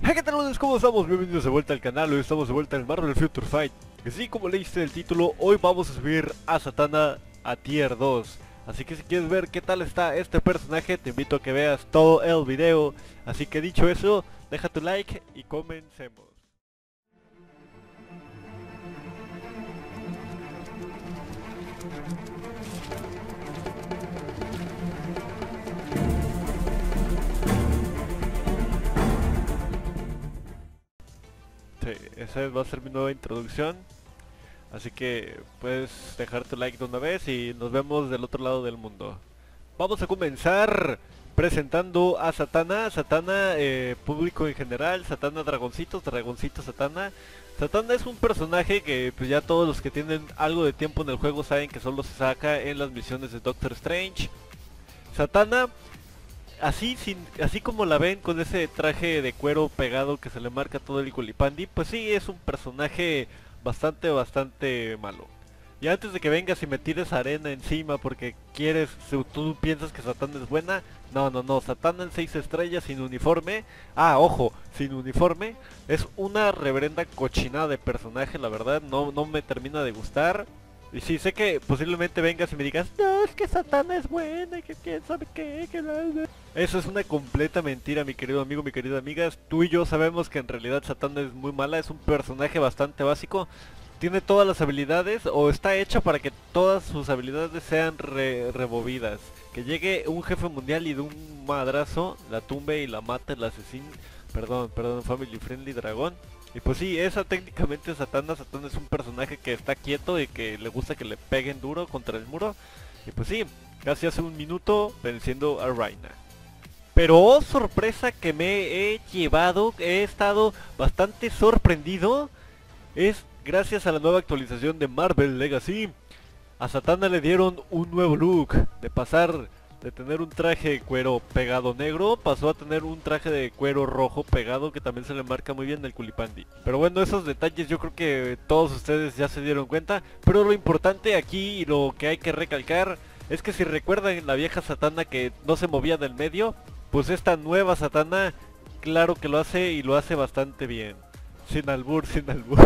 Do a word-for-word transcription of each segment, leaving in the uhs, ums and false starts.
Hey, ¿qué tal, amigos? ¿Cómo estamos? Bienvenidos de vuelta al canal. Hoy estamos de vuelta en Marvel Future Fight. Que sí, como leíste el título, hoy vamos a subir a Zatanna a Tier dos. Así que si quieres ver qué tal está este personaje, te invito a que veas todo el video. Así que dicho eso, deja tu like y comencemos. Sí, esa va a ser mi nueva introducción. Así que puedes dejar tu like de una vez y nos vemos del otro lado del mundo. Vamos a comenzar presentando a Zatanna, Zatanna eh, público en general, Zatanna dragoncitos, dragoncitos Zatanna. Zatanna es un personaje que pues ya todos los que tienen algo de tiempo en el juego saben que solo se saca en las misiones de Doctor Strange. Zatanna, así sin, así como la ven con ese traje de cuero pegado que se le marca todo el culipandi, pues sí es un personaje bastante bastante malo. Y antes de que vengas y me tires arena encima porque quieres, si tú piensas que Zatanna es buena, no, no, no, Zatanna en seis estrellas sin uniforme, ah, ojo, sin uniforme, es una reverenda cochinada de personaje, la verdad, no, no me termina de gustar. Y sí, sé que posiblemente vengas y me digas, no, es que Zatanna es buena, que quién sabe qué, que la... Eso es una completa mentira, mi querido amigo, mi querida amiga. Tú y yo sabemos que en realidad Zatanna es muy mala, es un personaje bastante básico. Tiene todas las habilidades, o está hecha para que todas sus habilidades sean re removidas. Que llegue un jefe mundial y de un madrazo la tumbe y la mate, la asesine. Perdón, perdón, Family Friendly Dragón. Y pues sí, esa técnicamente es Zatanna. Zatanna es un personaje que está quieto y que le gusta que le peguen duro contra el muro. Y pues sí, casi hace un minuto venciendo a Reyna. Pero oh, sorpresa que me he llevado, he estado bastante sorprendido. Es gracias a la nueva actualización de Marvel Legacy. A Zatanna le dieron un nuevo look. De pasar de tener un traje de cuero pegado negro, pasó a tener un traje de cuero rojo pegado que también se le marca muy bien el culipandi. Pero bueno, esos detalles yo creo que todos ustedes ya se dieron cuenta. Pero lo importante aquí y lo que hay que recalcar es que si recuerdan la vieja Zatanna que no se movía del medio, pues esta nueva Zatanna claro que lo hace y lo hace bastante bien. Sin albur, sin albur.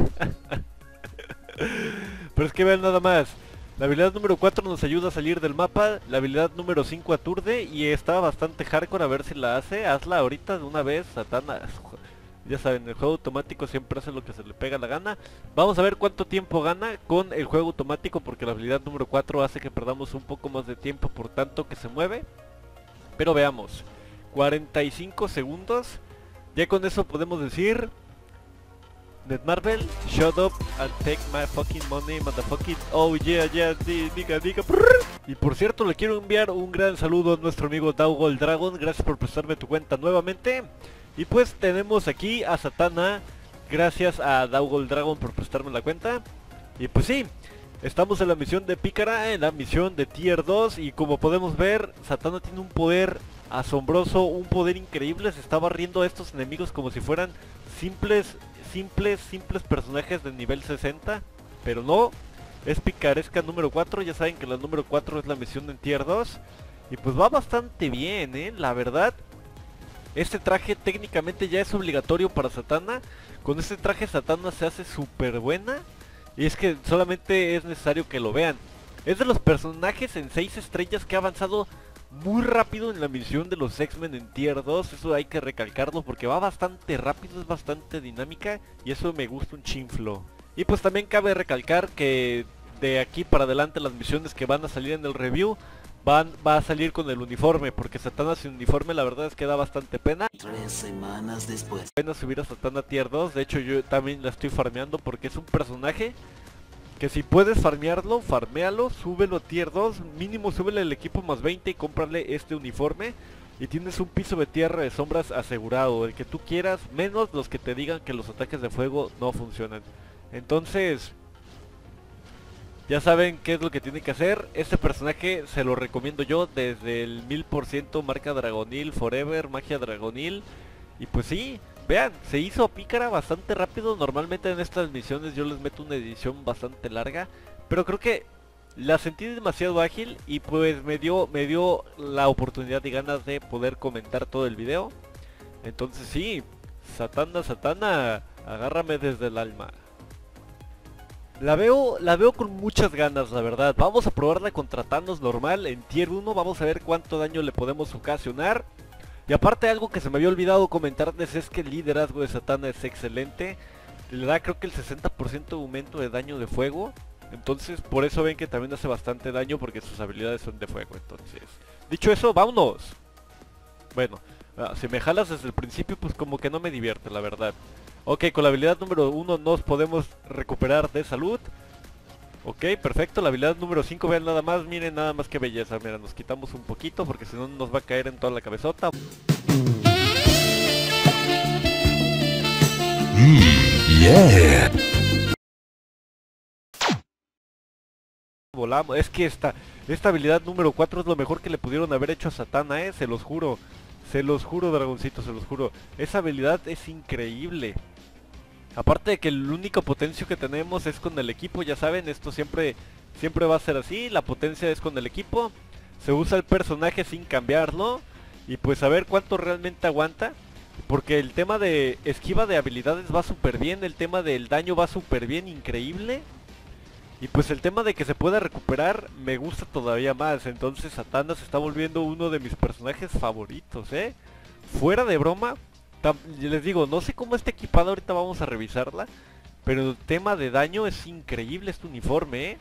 Pero es que vean nada más. La habilidad número cuatro nos ayuda a salir del mapa. La habilidad número cinco aturde y está bastante hardcore, a ver si la hace. Hazla ahorita de una vez, Zatanna. Ya saben, el juego automático siempre hace lo que se le pega la gana. Vamos a ver cuánto tiempo gana con el juego automático, porque la habilidad número cuatro hace que perdamos un poco más de tiempo por tanto que se mueve. Pero veamos, cuarenta y cinco segundos. Ya con eso podemos decir: Netmarble, shut up and take my fucking money, motherfucking... Oh yeah, yeah, diga, diga. Y por cierto, le quiero enviar un gran saludo a nuestro amigo Daugol Dragon. Gracias por prestarme tu cuenta nuevamente. Y pues tenemos aquí a Zatanna. Gracias a Daugol Dragon por prestarme la cuenta. Y pues sí, estamos en la misión de Pícara, en la misión de Tier dos. Y como podemos ver, Zatanna tiene un poder asombroso, un poder increíble. Se está barriendo a estos enemigos como si fueran simples... Simples, simples personajes de nivel sesenta, pero no, es picaresca número cuatro, ya saben que la número cuatro es la misión en Tier dos, y pues va bastante bien, eh, la verdad. Este traje técnicamente ya es obligatorio para Zatanna, con este traje Zatanna se hace súper buena, y es que solamente es necesario que lo vean. Es de los personajes en seis estrellas que ha avanzado muy rápido en la misión de los X-Men en Tier dos, eso hay que recalcarlo porque va bastante rápido, es bastante dinámica y eso me gusta un chinflo. Y pues también cabe recalcar que de aquí para adelante las misiones que van a salir en el review van va a salir con el uniforme, porque Zatanna sin uniforme la verdad es que da bastante pena. Tres semanas después. Pena subir a Zatanna Tier dos, de hecho yo también la estoy farmeando porque es un personaje que si puedes farmearlo, farmealo, súbelo a Tier dos, mínimo súbele el equipo más veinte y cómprale este uniforme. Y tienes un piso de tierra de sombras asegurado, el que tú quieras, menos los que te digan que los ataques de fuego no funcionan. Entonces, ya saben qué es lo que tienen que hacer. Este personaje se lo recomiendo yo desde el mil por ciento, marca Dragonil Forever, magia Dragonil. Y pues sí, vean, se hizo pícara bastante rápido. Normalmente en estas misiones yo les meto una edición bastante larga, pero creo que la sentí demasiado ágil y pues me dio, me dio la oportunidad y ganas de poder comentar todo el video. Entonces sí, Satana, Satana, agárrame desde el alma. La veo, la veo con muchas ganas, la verdad. Vamos a probarla contra Thanos normal en tier uno. Vamos a ver cuánto daño le podemos ocasionar. Y aparte, algo que se me había olvidado comentarles es que el liderazgo de Satana es excelente. Le da creo que el sesenta por ciento de aumento de daño de fuego. Entonces por eso ven que también hace bastante daño, porque sus habilidades son de fuego. Entonces, dicho eso, vámonos. Bueno, si me jalas desde el principio, pues como que no me divierte, la verdad. Ok, con la habilidad número uno nos podemos recuperar de salud. Ok, perfecto. La habilidad número cinco, vean nada más, miren nada más que belleza. Mira, nos quitamos un poquito porque si no nos va a caer en toda la cabezota. Mm, yeah. Volamos. Es que esta, esta habilidad número cuatro es lo mejor que le pudieron haber hecho a Satana, eh. Se los juro. Se los juro, dragoncitos, se los juro. Esa habilidad es increíble. Aparte de que el único potencio que tenemos es con el equipo, ya saben, esto siempre, siempre va a ser así. La potencia es con el equipo. Se usa el personaje sin cambiarlo. Y pues a ver cuánto realmente aguanta. Porque el tema de esquiva de habilidades va súper bien. El tema del daño va súper bien, increíble. Y pues el tema de que se pueda recuperar me gusta todavía más. Entonces Satana se está volviendo uno de mis personajes favoritos, ¿eh? Fuera de broma, les digo, no sé cómo está equipada, ahorita vamos a revisarla. Pero el tema de daño es increíble este uniforme, ¿eh?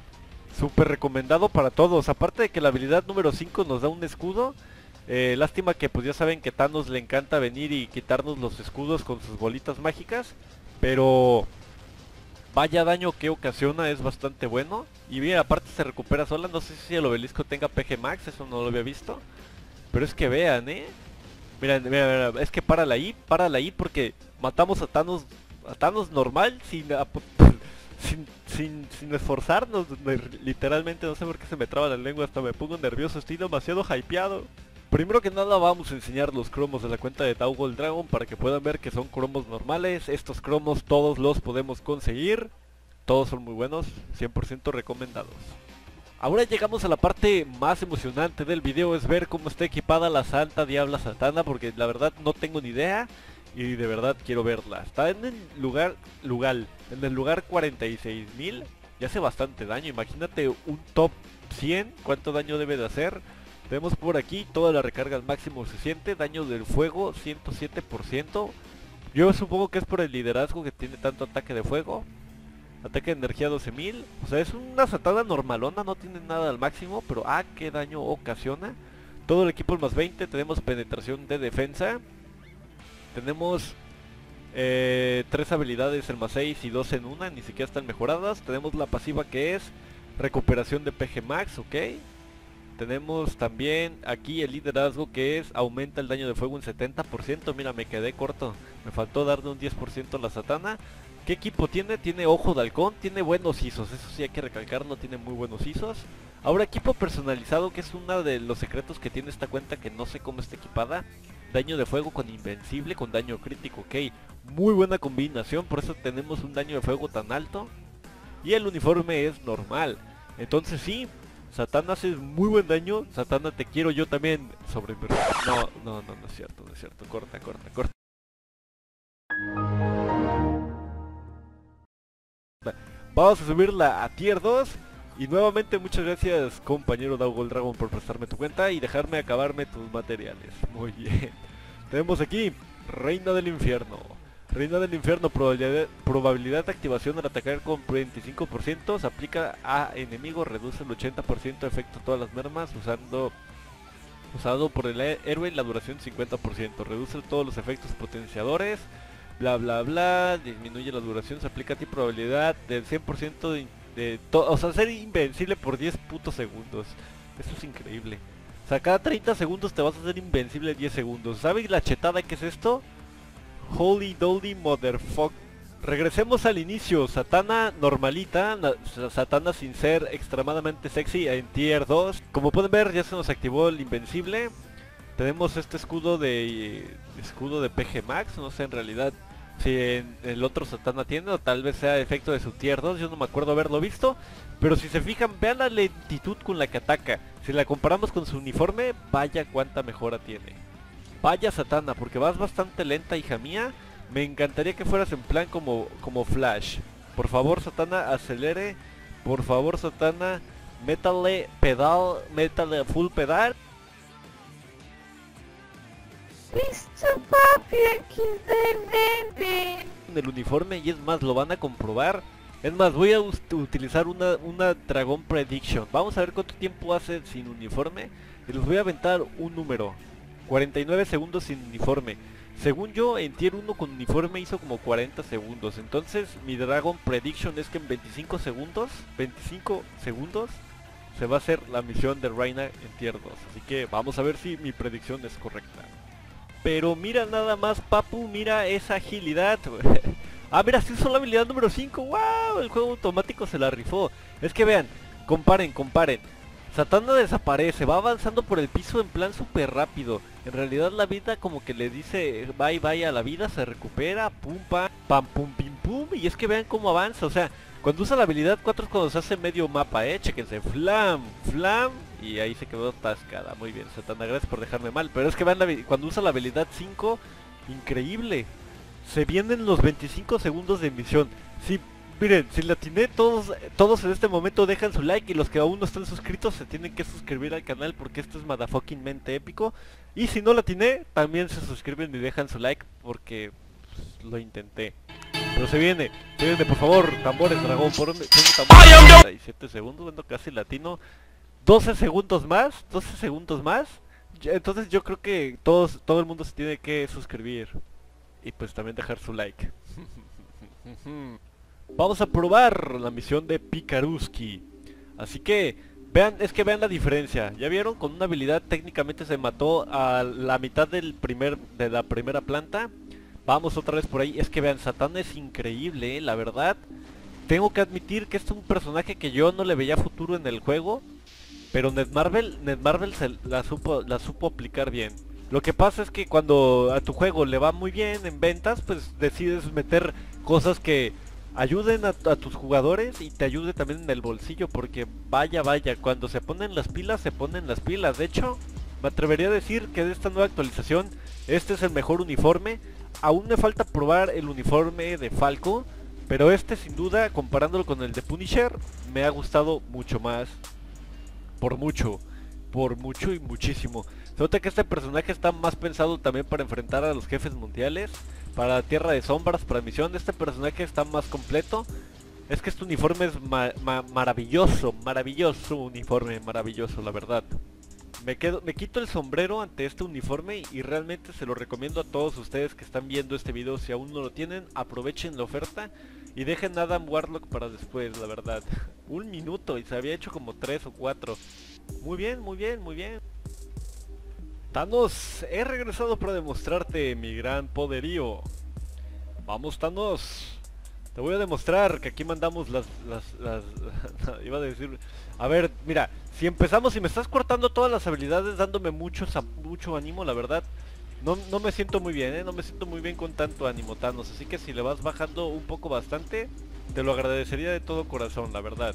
Súper recomendado para todos. Aparte de que la habilidad número cinco nos da un escudo. Eh, lástima que pues ya saben que Thanos le encanta venir y quitarnos los escudos con sus bolitas mágicas. Pero vaya daño que ocasiona, es bastante bueno. Y bien, aparte se recupera sola. No sé si el obelisco tenga P G Max, eso no lo había visto. Pero es que vean, eh. Miren, mira, mira, es que párala ahí, párala ahí porque matamos a Thanos, a Thanos normal sin, a, sin, sin, sin esforzarnos. Literalmente no sé por qué se me traba la lengua, hasta me pongo nervioso, estoy demasiado hypeado. Primero que nada vamos a enseñar los cromos de la cuenta de Dowgold Dragon para que puedan ver que son cromos normales. Estos cromos todos los podemos conseguir. Todos son muy buenos, cien por ciento recomendados. Ahora llegamos a la parte más emocionante del video, es ver cómo está equipada la Santa Diabla Satana, porque la verdad no tengo ni idea y de verdad quiero verla. Está en el lugar, lugar, en el lugar cuarenta y seis mil, y hace bastante daño. Imagínate un top cien, cuánto daño debe de hacer. Vemos por aquí, toda la recarga al máximo se siente, daño del fuego ciento siete por ciento. Yo supongo que es por el liderazgo que tiene tanto ataque de fuego. Ataque de energía doce mil. O sea, es una Satana normalona, no tiene nada al máximo, pero ah, qué daño ocasiona. Todo el equipo al más veinte, tenemos penetración de defensa. Tenemos eh, tres habilidades el más seis y dos en una, ni siquiera están mejoradas. Tenemos la pasiva que es recuperación de P G Max, ok. Tenemos también aquí el liderazgo que es aumenta el daño de fuego en setenta por ciento. Mira, me quedé corto, me faltó darle un diez por ciento a la Satana. ¿Qué equipo tiene? Tiene ojo de halcón, tiene buenos ISOs, eso sí hay que recalcarlo, tiene muy buenos ISOs. Ahora equipo personalizado, que es uno de los secretos que tiene esta cuenta que no sé cómo está equipada. Daño de fuego con invencible, con daño crítico, ok. Muy buena combinación, por eso tenemos un daño de fuego tan alto. Y el uniforme es normal. Entonces sí, Satana hace muy buen daño. Satana, te quiero yo también. Sobre... No, no, no, no es cierto, no es cierto. Corta, corta, corta. Vamos a subirla a tier dos. Y nuevamente muchas gracias, compañero Dowgold Dragon, por prestarme tu cuenta y dejarme acabarme tus materiales. Muy bien. Tenemos aquí Reina del Infierno. Reina del Infierno, probabilidad, probabilidad de activación al atacar con veinticinco por ciento. Se aplica a enemigos, reduce el ochenta por ciento de efecto a todas las mermas usando usado por el héroe, la duración cincuenta por ciento. Reduce todos los efectos potenciadores. Bla bla bla, disminuye la duración, se aplica a ti probabilidad del cien por ciento de, de todo, o sea, ser invencible por diez putos segundos. Eso es increíble. O sea, cada treinta segundos te vas a hacer invencible diez segundos. ¿Sabes la chetada que es esto? Holy dolly motherfuck. Regresemos al inicio. Satana normalita, Satana sin ser extremadamente sexy en tier dos. Como pueden ver, ya se nos activó el invencible. Tenemos este escudo de escudo de P G Max, no sé en realidad si en el otro Satana tiene o tal vez sea efecto de su tier dos, yo no me acuerdo haberlo visto. Pero si se fijan, vean la lentitud con la que ataca. Si la comparamos con su uniforme, vaya cuánta mejora tiene. Vaya Satana, porque vas bastante lenta, hija mía. Me encantaría que fueras en plan como, como Flash. Por favor, Satana, acelere. Por favor, Satana, métale pedal, métale full pedal. Listo, papi, aquí verde. En el uniforme, y es más, lo van a comprobar. Es más, voy a utilizar una, una Dragon Prediction. Vamos a ver cuánto tiempo hace sin uniforme. Y les voy a aventar un número. cuarenta y nueve segundos sin uniforme. Según yo, en tier uno con uniforme hizo como cuarenta segundos. Entonces mi Dragon Prediction es que en veinticinco segundos, veinticinco segundos, se va a hacer la misión de Reina en tier dos. Así que vamos a ver si mi predicción es correcta. Pero mira nada más, papu, mira esa agilidad. Ah, mira, sí usó la habilidad número cinco. ¡Wow! El juego automático se la rifó. Es que vean, comparen, comparen. Satana desaparece, va avanzando por el piso en plan súper rápido. En realidad la vida como que le dice bye bye a la vida, se recupera, pum pam, pam pum pim pum. Y es que vean cómo avanza, o sea, cuando usa la habilidad cuatro es cuando se hace medio mapa, eh, chequense, flam, flam. Y ahí se quedó atascada, muy bien, Satana, gracias por dejarme mal. Pero es que vean, la, cuando usa la habilidad cinco, increíble. Se vienen los veinticinco segundos de emisión. Si, miren, si la atiné, todos, todos en este momento dejan su like. Y los que aún no están suscritos se tienen que suscribir al canal, porque esto es motherfucking mente épico. Y si no la atiné, también se suscriben y dejan su like, porque pues, lo intenté. Pero se viene, se viene, por favor, tambores, dragón, por un treinta y siete segundos, bueno, casi latino. doce segundos más, doce segundos más. Entonces yo creo que todos, todo el mundo se tiene que suscribir. Y pues también dejar su like. Vamos a probar la misión de Pikaruski. Así que, vean, es que vean la diferencia. ¿Ya vieron? Con una habilidad técnicamente se mató a la mitad del primer, de la primera planta. Vamos otra vez por ahí. Es que vean, Satana es increíble, ¿eh? La verdad. Tengo que admitir que este es un personaje que yo no le veía futuro en el juego. Pero Netmarble, Netmarble se la supo, la supo aplicar bien. Lo que pasa es que cuando a tu juego le va muy bien en ventas, pues decides meter cosas que ayuden a, a tus jugadores y te ayude también en el bolsillo, porque vaya vaya, cuando se ponen las pilas, se ponen las pilas. De hecho, me atrevería a decir que de esta nueva actualización, este es el mejor uniforme. Aún me falta probar el uniforme de Falco, pero este sin duda, comparándolo con el de Punisher, me ha gustado mucho más. Por mucho, por mucho y muchísimo. Se nota que este personaje está más pensado también para enfrentar a los jefes mundiales, para Tierra de Sombras, para misión. Este personaje está más completo. Es que este uniforme es ma ma maravilloso, maravilloso uniforme, maravilloso, la verdad. Me quedo, me quito el sombrero ante este uniforme y realmente se lo recomiendo a todos ustedes que están viendo este video. Si aún no lo tienen, aprovechen la oferta y dejen a Adam Warlock para después, la verdad. Un minuto y se había hecho como tres o cuatro. Muy bien, muy bien, muy bien. Thanos, he regresado para demostrarte mi gran poderío. Vamos, Thanos. Te voy a demostrar que aquí mandamos las... las, las iba a decir... A ver, mira, si empezamos y me estás cortando todas las habilidades dándome mucho, mucho ánimo, la verdad, no, no me siento muy bien, ¿eh? No me siento muy bien con tanto ánimo, Thanos. Así que si le vas bajando un poco bastante, te lo agradecería de todo corazón, la verdad.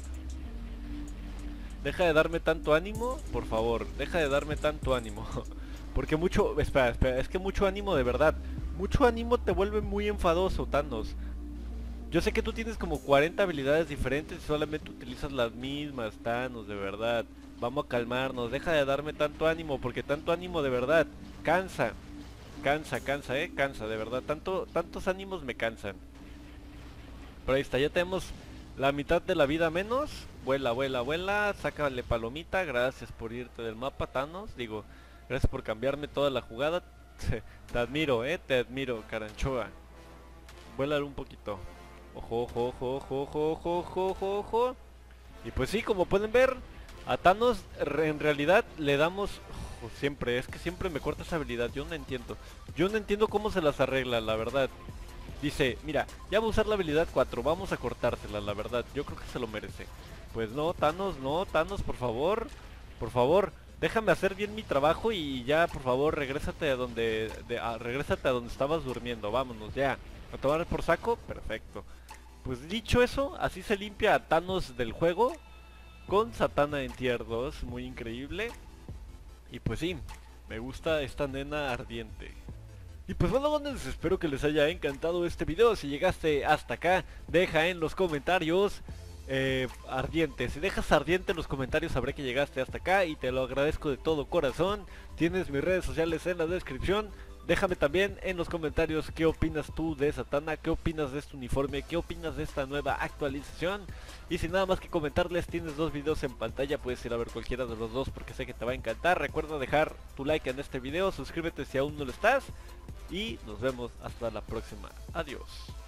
Deja de darme tanto ánimo, por favor, deja de darme tanto ánimo. Porque mucho... Espera, espera, es que mucho ánimo de verdad. Mucho ánimo te vuelve muy enfadoso, Thanos. Yo sé que tú tienes como cuarenta habilidades diferentes y solamente utilizas las mismas, Thanos, de verdad. Vamos a calmarnos, deja de darme tanto ánimo, porque tanto ánimo de verdad cansa. Cansa, cansa, eh, cansa, de verdad. Tanto, tantos ánimos me cansan. Pero ahí está, ya tenemos la mitad de la vida menos. Vuela, vuela, vuela, sácale palomita. Gracias por irte del mapa, Thanos. Digo, gracias por cambiarme toda la jugada. Te admiro, eh, te admiro, Caranchoa. Vuela un poquito. Ojo, ojo, ojo, ojo, ojo, ojo, ojo, ojo, ojo. Y pues sí, como pueden ver, a Thanos en realidad le damos... Oh, siempre, es que siempre me corta esa habilidad, yo no entiendo. Yo no entiendo cómo se las arregla, la verdad. Dice, mira, ya va a usar la habilidad cuatro, vamos a cortársela, la verdad. Yo creo que se lo merece. Pues no, Thanos, no, Thanos, por favor. Por favor, déjame hacer bien mi trabajo y ya, por favor, regrésate a donde... De, a, regrésate a donde estabas durmiendo, vámonos, ya. ¿A tomar por saco? Perfecto. Pues dicho eso, así se limpia a Thanos del juego con Satana en tier dos, muy increíble. Y pues sí, Me gusta esta nena ardiente. Y pues bueno, bondes, espero que les haya encantado este video. Si llegaste hasta acá, deja en los comentarios eh, ardiente. Si dejas ardiente en los comentarios, sabré que llegaste hasta acá y te lo agradezco de todo corazón. Tienes mis redes sociales en la descripción. Déjame también en los comentarios qué opinas tú de Zatanna, qué opinas de este uniforme, qué opinas de esta nueva actualización. Y sin nada más que comentarles, tienes dos videos en pantalla, puedes ir a ver cualquiera de los dos porque sé que te va a encantar. Recuerda dejar tu like en este video, suscríbete si aún no lo estás y nos vemos hasta la próxima. Adiós.